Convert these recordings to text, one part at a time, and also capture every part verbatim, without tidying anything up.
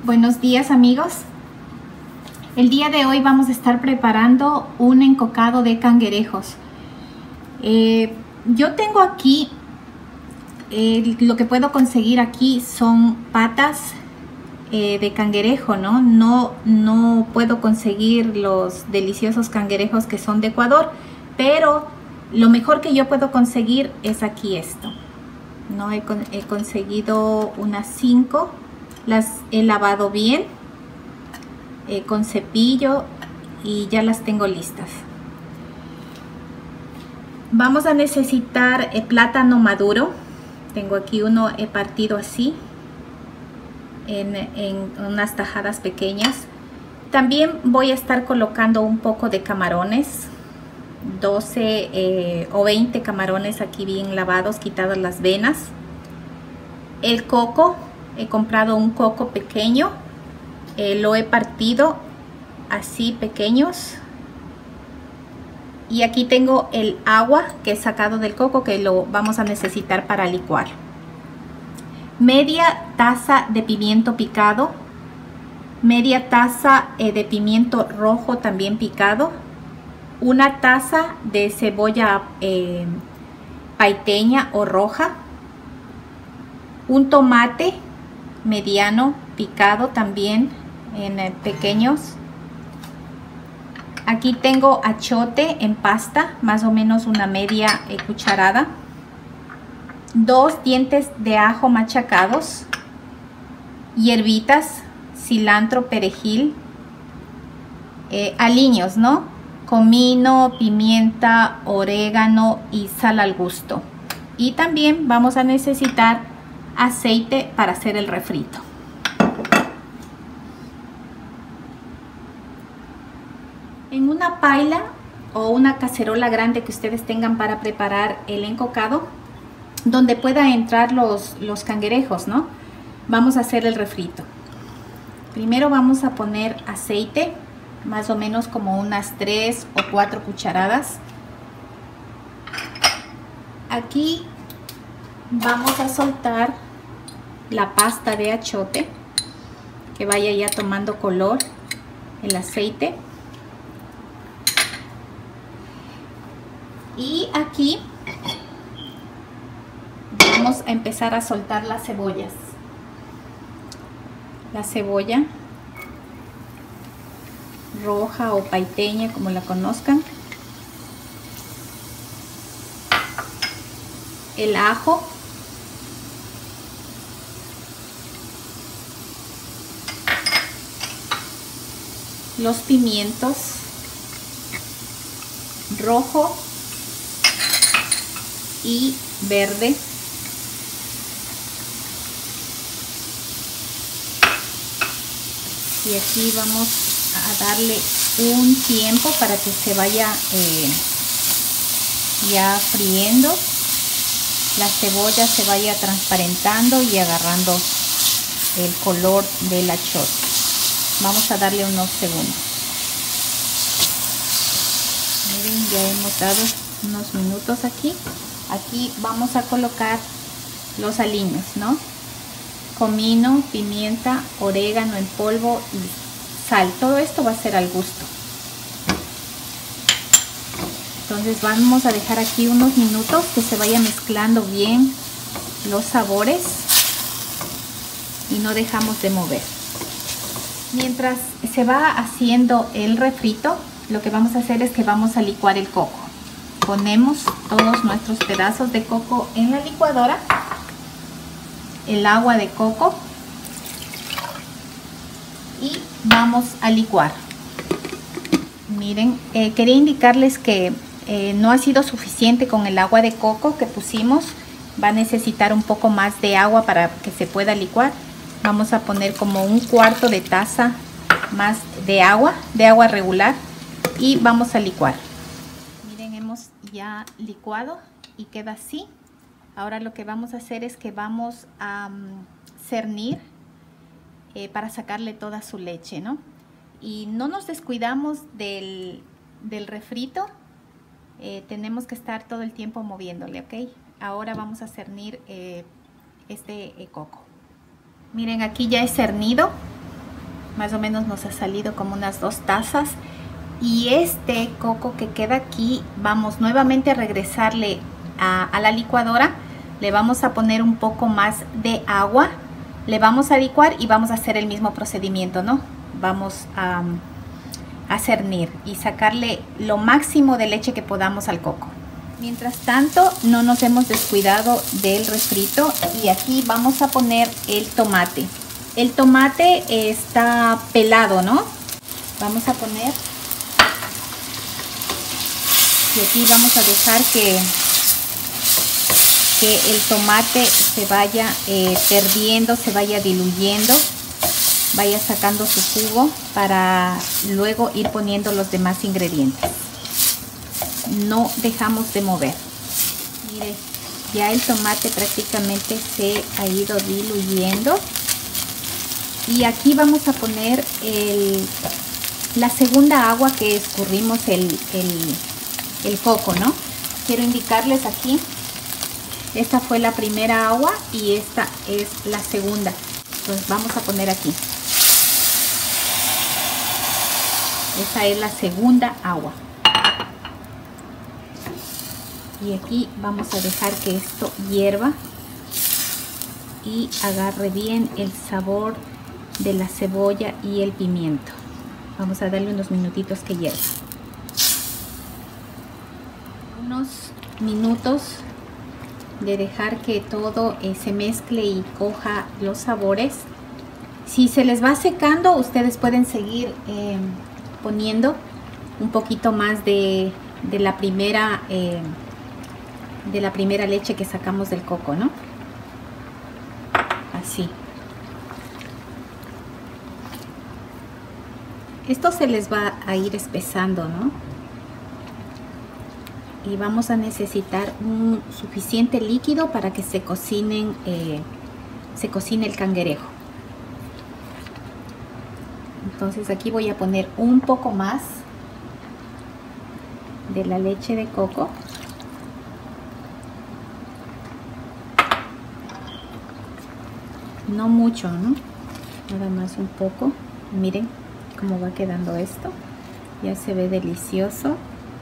Buenos días, amigos. El día de hoy vamos a estar preparando un encocado de cangrejos. Eh, yo tengo aquí, eh, lo que puedo conseguir aquí son patas eh, de cangrejo, ¿no? No, no puedo conseguir los deliciosos cangrejos que son de Ecuador, pero lo mejor que yo puedo conseguir es aquí esto, ¿no? He, he conseguido unas cinco. Las he lavado bien eh, con cepillo y ya las tengo listas. Vamos a necesitar el plátano maduro. Tengo aquí uno, he partido así en, en unas tajadas pequeñas. También voy a estar colocando un poco de camarones, doce eh, o veinte camarones aquí bien lavados, quitadas las venas. El coco. He comprado un coco pequeño, eh, lo he partido así pequeños. Y aquí tengo el agua que he sacado del coco, que lo vamos a necesitar para licuar. Media taza de pimiento picado, media taza eh, de pimiento rojo también picado, una taza de cebolla eh, paiteña o roja, un tomate mediano picado también en eh, pequeños. Aquí tengo achiote en pasta, más o menos una media eh, cucharada, dos dientes de ajo machacados, hierbitas, cilantro, perejil, eh, aliños, ¿no? Comino, pimienta, orégano y sal al gusto. Y también vamos a necesitar aceite para hacer el refrito. En una paila o una cacerola grande que ustedes tengan para preparar el encocado, donde pueda entrar los, los cangrejos, ¿no? Vamos a hacer el refrito. Primero vamos a poner aceite, más o menos como unas tres o cuatro cucharadas. Aquí vamos a soltar la pasta de achiote, que vaya ya tomando color el aceite. Y aquí vamos a empezar a soltar las cebollas. La cebolla roja o paiteña, como la conozcan. El ajo. Los pimientos rojo y verde. Y aquí vamos a darle un tiempo para que se vaya eh, ya friendo. La cebolla se vaya transparentando y agarrando el color del achiote. Vamos a darle unos segundos. Miren, ya hemos dado unos minutos aquí. Aquí vamos a colocar los aliños, ¿no? Comino, pimienta, orégano en polvo y sal. Todo esto va a ser al gusto. Entonces vamos a dejar aquí unos minutos que se vaya mezclando bien los sabores y no dejamos de mover. Mientras se va haciendo el refrito, lo que vamos a hacer es que vamos a licuar el coco. Ponemos todos nuestros pedazos de coco en la licuadora, el agua de coco y vamos a licuar. Miren, eh, quería indicarles que eh, no ha sido suficiente con el agua de coco que pusimos. Va a necesitar un poco más de agua para que se pueda licuar. Vamos a poner como un cuarto de taza más de agua, de agua regular, y vamos a licuar. Miren, hemos ya licuado y queda así. Ahora lo que vamos a hacer es que vamos a um, cernir eh, para sacarle toda su leche, ¿no? Y no nos descuidamos del, del refrito. Eh, tenemos que estar todo el tiempo moviéndole, ¿ok? Ahora vamos a cernir eh, este eh, coco. Miren, aquí ya he cernido más o menos nos ha salido como unas dos tazas. Y este coco que queda aquí, vamos nuevamente a regresarle a, a la licuadora. Le vamos a poner un poco más de agua, le vamos a licuar y vamos a hacer el mismo procedimiento, ¿no? Vamos a, a cernir y sacarle lo máximo de leche que podamos al coco. Mientras tanto, no nos hemos descuidado del refrito y aquí vamos a poner el tomate. El tomate está pelado, ¿no? Vamos a poner, y aquí vamos a dejar que, que el tomate se vaya eh, perdiendo, se vaya diluyendo, vaya sacando su jugo para luego ir poniendo los demás ingredientes. No dejamos de mover. Mire, ya el tomate prácticamente se ha ido diluyendo. Y aquí vamos a poner el, la segunda agua que escurrimos el, el, el coco, ¿no? Quiero indicarles aquí, esta fue la primera agua y esta es la segunda. Entonces vamos a poner aquí. Esa es la segunda agua. Y aquí vamos a dejar que esto hierva y agarre bien el sabor de la cebolla y el pimiento. Vamos a darle unos minutitos que hierva. Unos minutos de dejar que todo eh, se mezcle y coja los sabores. Si se les va secando, ustedes pueden seguir eh, poniendo un poquito más de, de la primera eh, de la primera leche que sacamos del coco, ¿no? Así. Esto se les va a ir espesando, ¿no? Y vamos a necesitar un suficiente líquido para que se cocinen, eh, se cocine el cangrejo. Entonces aquí voy a poner un poco más de la leche de coco. No mucho, ¿no? Nada más un poco. Miren cómo va quedando esto. Ya se ve delicioso.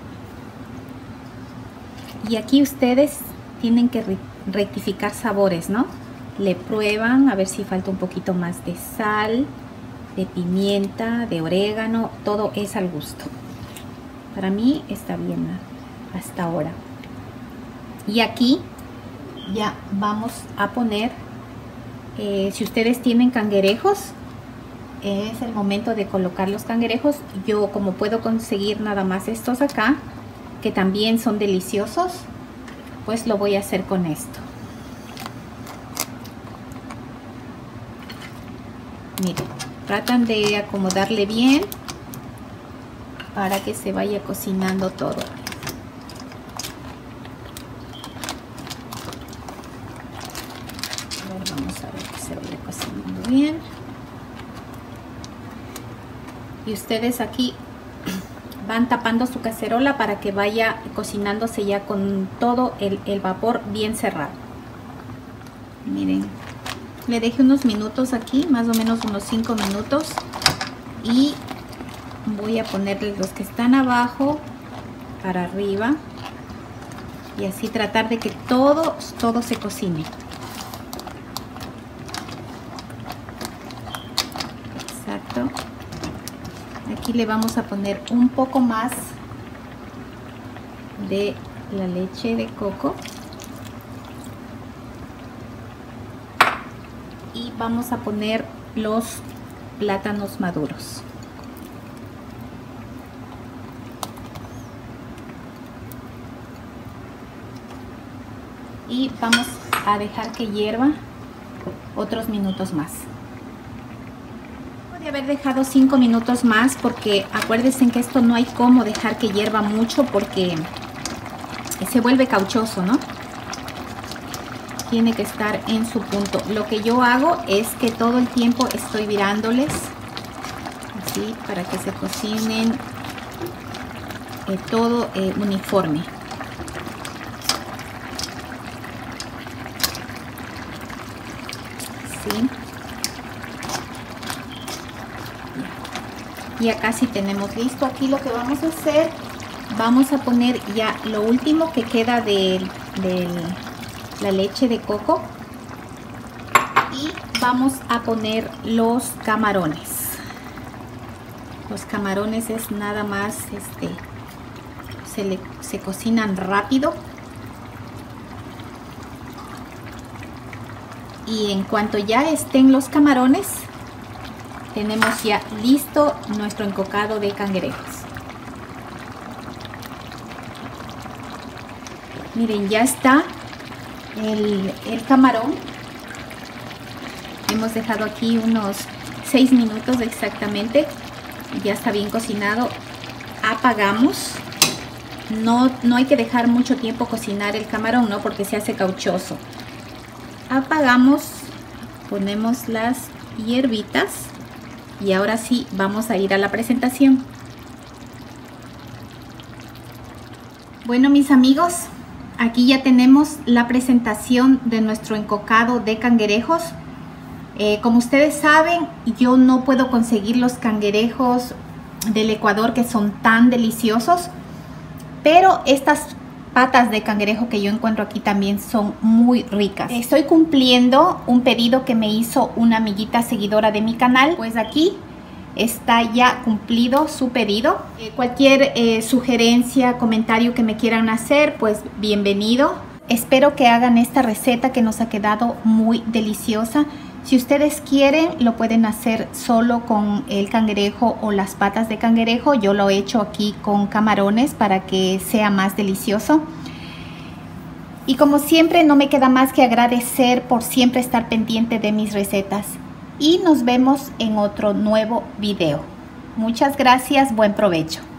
Y aquí ustedes tienen que rectificar sabores, ¿no? Le prueban a ver si falta un poquito más de sal, de pimienta, de orégano. Todo es al gusto. Para mí está bien hasta ahora. Y aquí ya vamos a poner, eh, si ustedes tienen cangrejos, es el momento de colocar los cangrejos. Yo, como puedo conseguir nada más estos acá, que también son deliciosos, pues lo voy a hacer con esto. Miren, tratan de acomodarle bien para que se vaya cocinando todo. A ver, vamos a ver que se vaya cocinando bien. Y ustedes aquí van tapando su cacerola para que vaya cocinándose ya con todo el, el vapor bien cerrado. Miren, le dejé unos minutos aquí, más o menos unos cinco minutos, y voy a ponerles los que están abajo para arriba y así tratar de que todo, todo se cocine. Exacto. Aquí le vamos a poner un poco más de la leche de coco y vamos a poner los plátanos maduros. Y vamos a dejar que hierva otros minutos más. De haber dejado cinco minutos más, porque acuérdense que esto no hay cómo dejar que hierva mucho porque se vuelve cauchoso, ¿no? Tiene que estar en su punto. Lo que yo hago es que todo el tiempo estoy virándoles así para que se cocinen eh, todo eh, uniforme. ¿Sí? Ya casi tenemos listo. Aquí lo que vamos a hacer, vamos a poner ya lo último que queda de, de la leche de coco. Y vamos a poner los camarones. Los camarones es nada más, este, se, le, se cocinan rápido. Y en cuanto ya estén los camarones, tenemos ya listo nuestro encocado de cangrejos. Miren, ya está el, el camarón. Hemos dejado aquí unos seis minutos exactamente. Ya está bien cocinado. Apagamos. No, no hay que dejar mucho tiempo cocinar el camarón, ¿no? Porque se hace cauchoso. Apagamos. Ponemos las hierbitas. Y ahora sí, vamos a ir a la presentación. Bueno, mis amigos, aquí ya tenemos la presentación de nuestro encocado de cangrejos. Eh, como ustedes saben, yo no puedo conseguir los cangrejos del Ecuador que son tan deliciosos, pero estas patas de cangrejo que yo encuentro aquí también son muy ricas. Estoy cumpliendo un pedido que me hizo una amiguita seguidora de mi canal, pues aquí está ya cumplido su pedido. Eh, cualquier eh, sugerencia, comentario que me quieran hacer, pues bienvenido. Espero que hagan esta receta que nos ha quedado muy deliciosa. Si ustedes quieren, lo pueden hacer solo con el cangrejo o las patas de cangrejo. Yo lo he hecho aquí con camarones para que sea más delicioso. Y como siempre, no me queda más que agradecer por siempre estar pendiente de mis recetas. Y nos vemos en otro nuevo video. Muchas gracias, buen provecho.